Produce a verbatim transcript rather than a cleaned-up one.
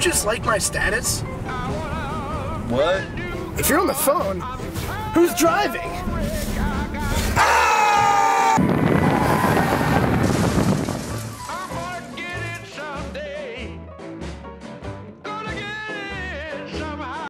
just like my status? What? If you're on the phone, who's driving?